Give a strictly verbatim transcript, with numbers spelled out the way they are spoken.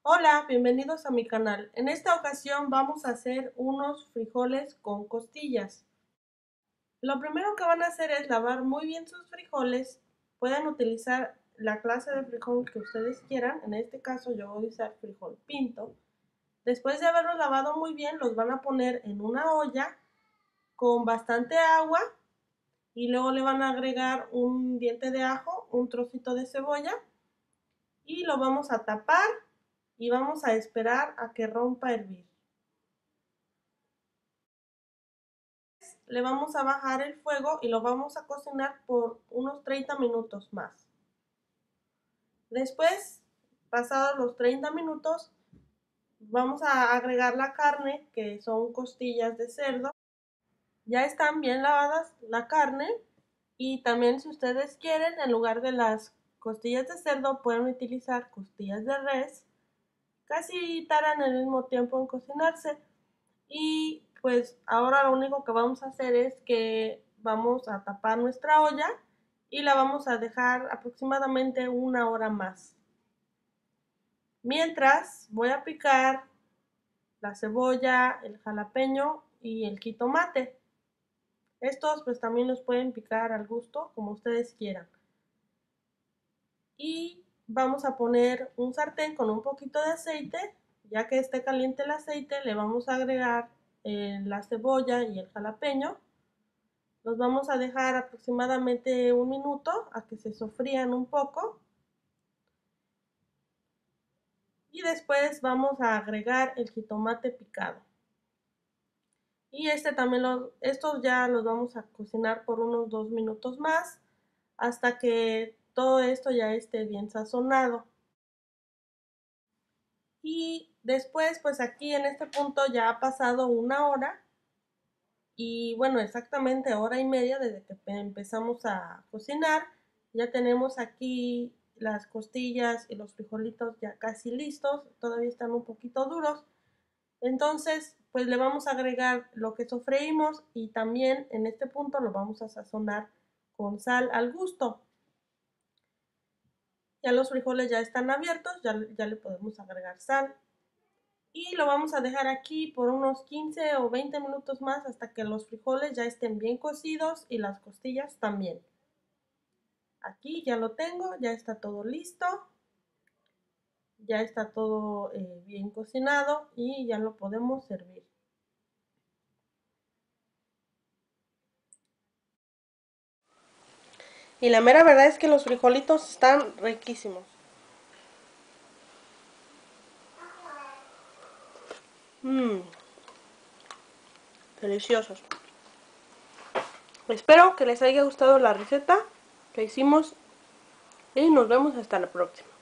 Hola, bienvenidos a mi canal. En esta ocasión vamos a hacer unos frijoles con costillas. Lo primero que van a hacer es lavar muy bien sus frijoles. Pueden utilizar la clase de frijol que ustedes quieran. En este caso yo voy a usar frijol pinto. Después de haberlos lavado muy bien, los van a poner en una olla con bastante agua y luego le van a agregar un diente de ajo, un trocito de cebolla y lo vamos a tapar y vamos a esperar a que rompa a hervir. Le vamos a bajar el fuego y lo vamos a cocinar por unos treinta minutos más. Después, pasados los treinta minutos, vamos a agregar la carne, que son costillas de cerdo. Ya están bien lavadas la carne y también si ustedes quieren, en lugar de las costillas de cerdo, pueden utilizar costillas de res. Casi tardan el mismo tiempo en cocinarse. Y pues ahora lo único que vamos a hacer es que vamos a tapar nuestra olla y la vamos a dejar aproximadamente una hora más. Mientras voy a picar la cebolla, el jalapeño y el jitomate. Estos pues también los pueden picar al gusto, como ustedes quieran. Y vamos a poner un sartén con un poquito de aceite. Ya que esté caliente el aceite, le vamos a agregar eh, la cebolla y el jalapeño. Los vamos a dejar aproximadamente un minuto a que se sofrían un poco. Y después vamos a agregar el jitomate picado. Y este también los, estos ya los vamos a cocinar por unos dos minutos más hasta que todo esto ya esté bien sazonado. Y después, pues aquí en este punto ya ha pasado una hora. Y bueno, exactamente hora y media desde que empezamos a cocinar. Ya tenemos aquí las costillas y los frijolitos ya casi listos. Todavía están un poquito duros. Entonces, pues le vamos a agregar lo que sofreímos y también en este punto lo vamos a sazonar con sal al gusto. Ya los frijoles ya están abiertos, ya, ya le podemos agregar sal. Y lo vamos a dejar aquí por unos quince o veinte minutos más hasta que los frijoles ya estén bien cocidos y las costillas también. Aquí ya lo tengo, ya está todo listo. Ya está todo eh, bien cocinado y ya lo podemos servir. Y la mera verdad es que los frijolitos están riquísimos. Mmm, deliciosos. Espero que les haya gustado la receta que hicimos y nos vemos hasta la próxima.